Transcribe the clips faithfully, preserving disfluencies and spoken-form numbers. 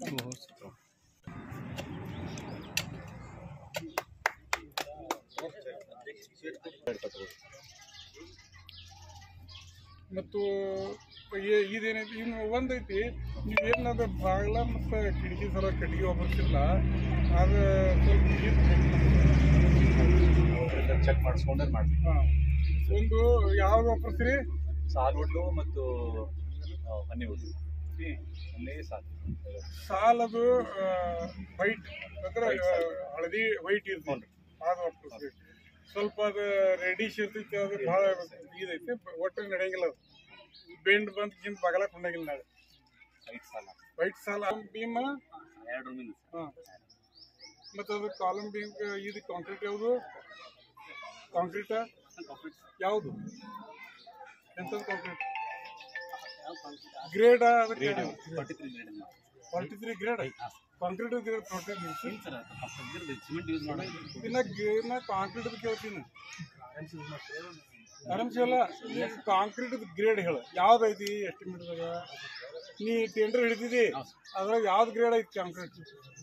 ಮತ್ತು ಇದೇನೈತಿ ಇನ್ನು ಒಂದೈತಿ ನೀವೇನಾದ್ರು ಬಾಗಿಲ ಮತ್ತು ಕಿಟಕಿ ಸಲ ಕಟ್ಟಿಗೆ ಒಬ್ಬರ್ಸಿಲ್ಲ ಅದು ಸ್ವಲ್ಪ ಚೆಕ್ ಮಾಡಿಸ್ಕೊಂಡೆ ಮಾಡ್ತೀವಿ. ಹಾಂ, ಒಂದು ಯಾವ್ದು ಒಬ್ಬರ್ಸ್ರಿ? ಸಾಲ್ವುಡ್ಡು ಮತ್ತು ಹನಿವುಡ್. ಹನಿ ಸಾಲ್ ಸಾಲದು ವೈಟ್ ಅಂದ್ರೆ ಹಳದಿ ವೈಟ್ ಇರ್ತದೆ, ಅದು ಒಬ್ಬರ್ಸ್ರಿ. ಸ್ವಲ್ಪ ಅದು ರೆಡಿಶ್ ಇರ್ತೈತಿ, ಅದು ಭಾಳ ಇದೈತಿ, ಒಟ್ಟು ನಡೆಯಂಗಿಲ್ಲ. ಅದು ಬೆಂಡ್ ಬಂದು ಕಿಂತ ಬಗಲಕ್ಕೆ ಹೊಂಡಂಗಿಲ್ಲ. ನಾಳೆ ವೈಟ್ ಸಾಲ ವೈಟ್ ಸಾಲ ಬೀಮ್ ಎರಡು ರೂಮಿನ. ಹಾಂ, ಮತ್ತು ಅದು ಕಾಲಮ್ ಬೀಮ್. ಇದು ಕಾಂಕ್ರೀಟ್ ಯಾವುದು? ಕಾಂಕ್ರೀಟ ಯಾವುದು? ಎಂಥದ್ದು concrete? Grade forty three grade forty three grade concrete grade forty cement use ಮಾಡಿ. ಇನ್ನ ಇನ್ನ ಕಾಂಕ್ರೀಟ್ ಕೇಳ್ತೀನಿ. ಆರಾಮ್ಸಿ ಅಲ್ಲ, ಕಾಂಕ್ರೀಟ್ ಗ್ರೇಡ್ ಹೇಳು, ಯಾವ್ದೈತಿ ಎಸ್ಟಿಮೇಟ್ದಾಗ? ನೀ ಟೆಂಡರ್ ಹಿಡಿದಿದಿ, ಅದ್ರಾಗ ಯಾವ್ದು ಗ್ರೇಡ್ ಐತಿ ಕಾಂಕ್ರೀಟ್?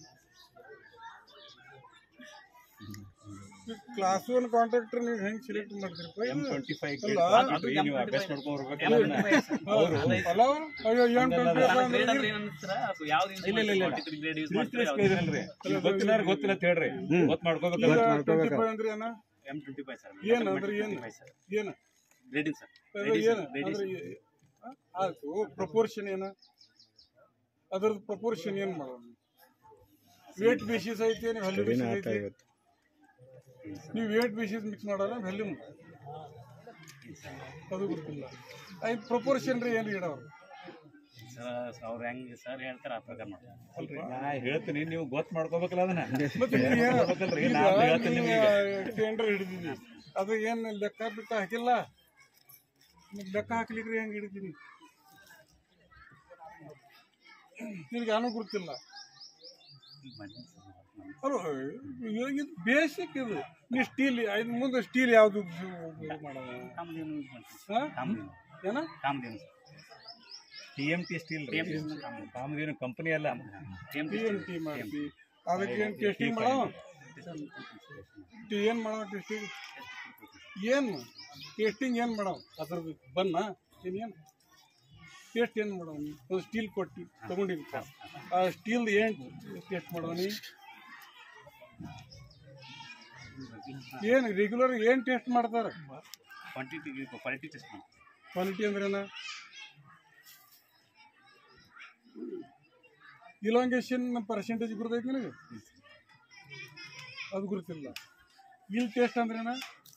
ಕ್ಲಾಸ್ ಒನ್ ಕಾಂಟ್ರಾಕ್ಟರ್ ನೀವು ಹೆಂಗ್ ಸೆಲೆಕ್ಟ್ ಮಾಡ್ತೀರಪ್ಪ? ಗೊತ್ತಿಲ್ಲ ಹೇಳ್ರಿ, ಗೊತ್ತು ಮಾಡ್ಕೋಬೇಕು. ಏನ್ ಅಂದ್ರೆ ಏನ್ ಏನ ಏನ ಆಯ್ತು, ಪ್ರಪೋರ್ಷನ್ ಏನ? ಅದ್ರದ್ದು ಪ್ರಪೋರ್ಷನ್ ಏನ್ ಮಾಡೋದು? ವೇಟ್ ಬೇಸಿಸ್ ಐತಿ, ನೀವು ವ್ಯಾಲ್ಯೂ ಬೇಸಿಸ್ ಐತಿ. ನೀವು ವೇಟ್ ಬೇಸಿಸ್ ಮಿಕ್ಸ್ ಮಾಡೋಲ್ಲ, ವ್ಯಾಲ್ಯೂ ಅದು ಗೊತ್ತಿಲ್ಲ. ಐದು ಪ್ರಪೋರ್ಷನ್ ರೀ ಏನ್ರಿ ಇಡೋರು? ಅವ್ರು ಹೆಂಗೆ ಸರ್ ಹೇಳ್ತಾರೆ ಆ ಪ್ರಕಾರ ಮಾಡ್ತಾರೆ. ನಾ ಹೇಳ್ತೀನಿ, ನೀವು ಗೊತ್ತು ಮಾಡ್ಕೋಬೇಕಲ್ಲ ಅದನ್ನ. ಟೆಂಡರ್ ಹಿಡಿದಿದ್ವಿ, ಅದು ಏನು ಲೆಕ್ಕ ಬಿಟ್ಟು ಹಾಕಿಲ್ಲ. ಲೆಕ್ಕ ಹಾಕ್ಲಿಕ್ರಿ ಹೆಂಗೆ ಹಿಡಿತೀನಿ? ನಿಮ್ಗೆ ಏನೂ ಗೊತ್ತಿಲ್ಲ. ಅಲ್ಲ, ಇದು ಬೇಸಿಕ್. ಇದು ನೀವು ಸ್ಟೀಲ್ ಐದು ಮುಂದೆ ಸ್ಟೀಲ್ ಯಾವುದು ಮಾಡೋದು? ಏನ T M T steel, Kamadhenu company ಅಲ್ಲ. ಟಿ ಎಮ್ ಟಿ ಮಾಡ್ತೀವಿ, ಅದಕ್ಕೆ ಏನು ಟೆಸ್ಟಿಂಗ್ ಮಾಡೋ? ಏನು ಮಾಡೋ ಟೆಸ್ಟಿಂಗ್? ಏನು ಟೆಸ್ಟಿಂಗ್ ಏನು ಮಾಡೋ? ಅದ್ರದ್ದು ಬನ್ನ ಏನೇನು ಟೆಸ್ಟ್ ಏನು ಮಾಡೋ? ನೀ ಒಂದು ಸ್ಟೀಲ್ ಕೊಟ್ಟು ತೊಗೊಂಡಿದ್ವಿ, ಆ ಸ್ಟೀಲ್ದು ಏನು ಟೆಸ್ಟ್ ಮಾಡೋ? ನೀ ಏನು ರೆಗ್ಯುಲರ್ ಏನು ಟೆಸ್ಟ್ ಮಾಡ್ತಾರೆ? ಕ್ವಾಂಟಿಟಿ ಕ್ವಾಲಿಟಿ ಟೆಸ್ಟ್ ಮಾಡಿ. ಕ್ವಾಲಿಟಿ ಅಂದ್ರೇನ? ಇಲಾಂಗೇಷನ್ ಪರ್ಸೆಂಟೇಜ್ ಗುರ್ತೈತಿ ನನಗೆ, ಅದು ಗುರುತಿಲ್ಲ. ಇಲ್ ಟೆಸ್ಟ್ ಅಂದ್ರೇನ?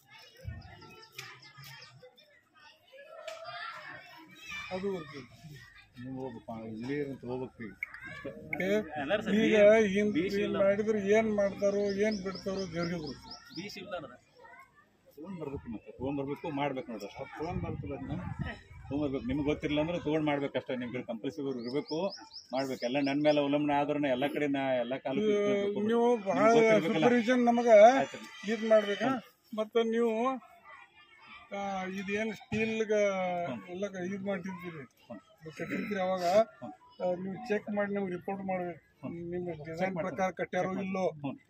ಅದು ಗುರುತಿಲ್ಲ. ನೀವು ಹೋಗ್ಬೇಕು, ಇಲ್ಲಿ ಹೋಗ್ಬೇಕು. ಈಗ ಹಿಂದ್ ಮಾಡಿದ್ರೆ ಏನ್ ಮಾಡ್ತಾರೋ ಏನ್ ಬಿಡ್ತಾರೋ ದೇವ್ರಿಗೆ ಗುರುತು. ತೊಗೊಂಡ್ ಬರ್ಬೇಕು, ಮತ್ತೆ ತೊಗೊಂಡ್ ಬರ್ಬೇಕು, ಮಾಡ್ಬೇಕು ನೋಡ್ರಿ. ಅಷ್ಟು ತೊಗೊಂಡ್ ಬರ್ತದೆ, ಅದನ್ನ ತೊಗೊಂಡ್ಬರ್ಬೇಕು. ನಿಮ್ಗೆ ಗೊತ್ತಿರಲಿಲ್ಲ ಅಂದ್ರೆ ತೊಗೊಂಡು ಮಾಡ್ಬೇಕಷ್ಟೇ. ನಿಮ್ಗೆ ಕಂಪಲ್ಸರಿ ಇರಬೇಕು, ಮಾಡ್ಬೇಕು. ಎಲ್ಲ ನನ್ನ ಮೇಲೆ ಅವಲಂಬನೆ ಆದ್ರೂ ಎಲ್ಲ ಕಡೆ ನಾ ಎಲ್ಲ ಕಾಲ ನೀವು ಬಹಳ ಸೂಪರ್ವಿಷನ್ ನಮಗೆ ಇದು ಮಾಡ್ಬೇಕಾ. ಮತ್ತು ನೀವು ಇದೇನು ಸ್ಟೀಲ್ಗೆ ಎಲ್ಲ ಇದು ಮಾಡ್ತಿರ್ತೀರಿ, ಕಟ್ಟಿರ್ತೀರಿ, ಅವಾಗ ನೀವು ಚೆಕ್ ಮಾಡಿ ನಮ್ಗೆ ರಿಪೋರ್ಟ್ ಮಾಡ್ಬೇಕು. ನಿಮ್ಮ ಡಿಸೈನ್ ಪ್ರಕಾರ ಕಟ್ಟ್ಯಾರೋ ಇಲ್ಲೋ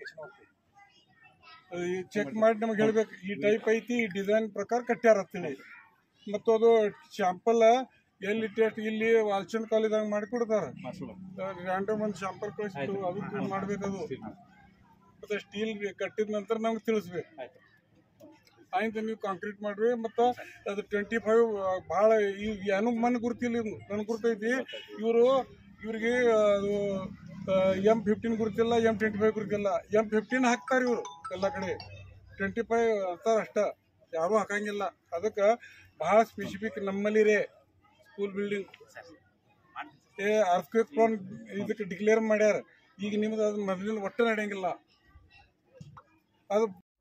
ಚೆಕ್ ಮಾಡಿ ನಮಗೆ ಹೇಳ್ಬೇಕು. ಈ ಟೈಪ್ ಐತಿ, ಈ ಡಿಸೈನ್ ಪ್ರಕಾರ ಕಟ್ಟ್ಯಾರ ಅಂತೇಳಿ. ಮತ್ತು ಅದು ಶಾಂಪಲ್ ಎಲ್ಲಿ ಟೆಸ್ಟ್ ಇಲ್ಲಿ ವಾಲ್ಚಂದ್ ಕಾಲೇಜಾಗ ಮಾಡಿಕೊಡ್ತಾರೆ. ರ್ಯಾಂಡಮ್ ಒಂದು ಶಾಂಪಲ್ ಕಳಿಸ್ತು, ಅದಕ್ಕೆ ಮಾಡ್ಬೇಕದು. ಮತ್ತು ಸ್ಟೀಲ್ ಕಟ್ಟಿದ ನಂತರ ನಮ್ಗೆ ತಿಳಿಸ್ಬೇಕು. ಆಯ್ತು, ನೀವು ಕಾಂಕ್ರೀಟ್ ಮಾಡ್ರಿ. ಮತ್ತು ಅದು ಟ್ವೆಂಟಿ ಫೈವ್ ಭಾಳ ಈಗ ಏನೂ ಮನೆ ಗುರ್ತಿಲ್ಲ. ಇದು ನನಗೆ ಗುರ್ತೈತಿ. ಇವರು ಇವ್ರಿಗೆ ಅದು ಎಮ್ ಫಿಫ್ಟೀನ್ ಗುರ್ತಿಲ್ಲ, ಎಮ್ ಟ್ವೆಂಟಿ ಫೈವ್ ಗುರ್ತಿಲ್ಲ. ಎಮ್ ಫಿಫ್ಟೀನ್ ಹಾಕ್ತಾರೆ ಇವರು ಎಲ್ಲ ಕಡೆ, ಟ್ವೆಂಟಿ ಫೈವ್ ಅಂತಾರೆ ಅಷ್ಟೇ, ಯಾರೂ ಹಾಕಂಗಿಲ್ಲ. ಅದಕ್ಕೆ ಭಾಳ ಸ್ಪೆಸಿಫಿಕ್ ನಮ್ಮಲ್ಲಿ ರೇ ಸ್ಕೂಲ್ ಬಿಲ್ಡಿಂಗ್ ಏ ಅರ್ಥಕ್ವೇಕ್ ಪ್ರೋನ್ ಇದಕ್ಕೆ ಡಿಕ್ಲೇರ್ ಮಾಡ್ಯಾರ. ಈಗ ನಿಮ್ದು ಅದು ಮೊದಲಿನ ಒಟ್ಟು ನಡೆಯಂಗಿಲ್ಲ ಅದು.